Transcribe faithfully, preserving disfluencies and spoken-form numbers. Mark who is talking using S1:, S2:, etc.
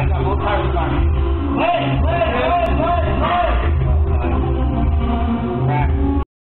S1: กับรถไฟกันเฮ้ยเฮ้ยเฮ้ยเฮ้